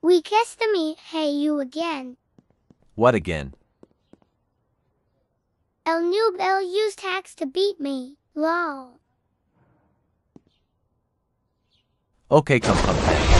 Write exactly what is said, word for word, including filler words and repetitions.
WeakestDummy, hey you again. What again? El noob el used hacks to beat me, lol. Okay, come come.